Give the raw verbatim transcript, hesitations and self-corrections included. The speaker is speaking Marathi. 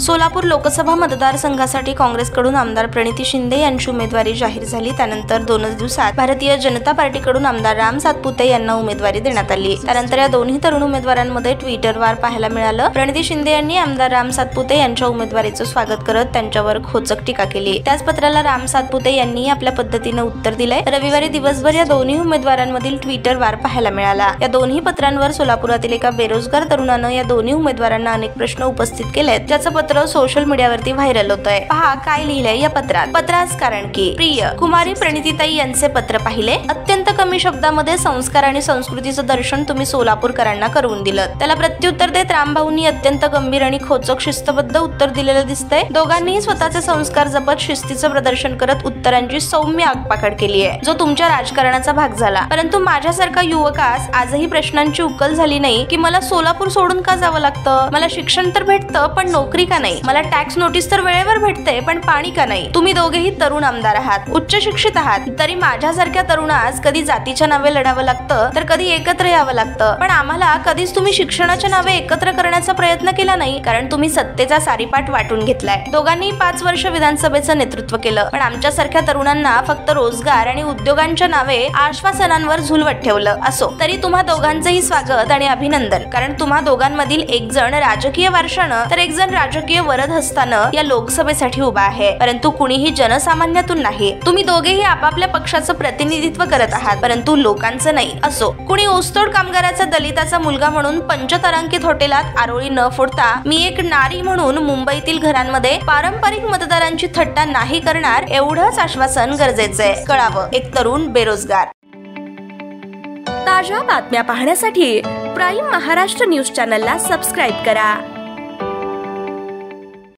सोलापूर लोकसभा मतदारसंघासाठी काँग्रेसकडून आमदार प्रणिती शिंदे यांची उमेदवारी जाहीर झाली। त्यानंतर दोनच दिवसात भारतीय जनता पार्टीकडून आमदार राम सातपुते यांना उमेदवारी देण्यात आली। त्यानंतर या दोन्ही तरुण उमेदवारांमध्ये ट्विटरवर पाहायला मिळालं। प्रणिती शिंदे यांनी आमदार राम सातपुते यांच्या उमेदवारीचं स्वागत करत त्यांच्यावर खोचक टीका केली। त्याच पत्राला राम सातपुते यांनी आपल्या पद्धतीने उत्तर दिले। रविवारी दिवसभर या दोन्ही उमेदवारांमधील ट्विटरवर पाहायला मिळाला। या दोन्ही पत्रांवर सोलापुरातील एका बेरोजगार तरुणानं या दोन्ही उमेदवारांना अनेक प्रश्न उपस्थित केलेत, ज्याचं पत्र सोशल मीडियावरती व्हायरल होतंय। पहा काय लिहिलंय या पत्रात। पत्रास कारण की प्रिय कुमारी प्रणितीताई यांचे पत्र पाहिले। अत्यंत कमी शब्दामध्ये संस्कार आणि संस्कृतीचं दर्शन तुम्ही सोलापूरकरांना करून दिलं। त्याला प्रत्युत्तर देत रामभाऊंनी अत्यंत गंभीर आणि खोचक शिस्तबद्ध उत्तर दिलेलं दिसतंय। दोघांनीही स्वतःचे संस्कार जपत शिस्तीचं प्रदर्शन करत उत्तरांची सौम्य आगपाखड केली आहे, जो तुमच्या राजकारणाचा भाग झाला। परंतु माझ्यासारखा युवकास आजही प्रश्नांची उकल झाली नाही की मला सोलापूर सोडून का जावं लागतं, मला शिक्षण तर भेटतं पण नोकरी का नाही, मला टॅक्स नोटीस तर वेळेवर भेटते पण पाणी का नाही। तुम्ही दोघेही तरुण आमदार आहात, उच्च शिक्षित आहात, तरी माझ्यासारख्या तरुणास कधी जातीच्या नावे लढावं लागतं तर कधी एकत्र यावं लागतं। पण आम्हाला कधीच तुम्ही शिक्षणाच्या नावे एकत्र करण्याचा प्रयत्न केला नाही, कारण तुम्ही सत्तेचा सारीपाट वाटून घेतलाय। दोघांनी पाच वर्ष विधानसभेचं नेतृत्व केलं, पण आमच्यासारख्या तरुणांना फक्त रोजगार आणि उद्योगांच्या नावे आश्वासनांवर झुलवत ठेवलं। असो तरी तुम्हा दोघांचंही स्वागत आणि अभिनंदन, कारण तुम्हा दोघांमधील एक जण राजकीय वारशानं तर एक जण राजकीय वरद हस्तानं या लोकसभेसाठी उभा आहे, परंतु कुणीही जनसामान्यातून नाही। तुम्ही दोघेही आपापल्या पक्षाचं प्रतिनिधित्व करत आहात, परंतु लोकांचं नाही। असो, कुणी ऊसतोड कामगाराचा दलिताचा मुलगा म्हणून पंचतारांकित हॉटेलात आरोळी न फोडता मी एक नारी म्हणून मुंबईतील घरांमध्ये पारंपरिक मतदारांची थट्टा नाही करणार, एवढंच आश्वासन गरजेचं आहे। कळावं, एक तरुण बेरोजगार। ताज्या बातम्या पाहण्यासाठी प्राईम महाराष्ट्र न्यूज चॅनलला सबस्क्राईब करा।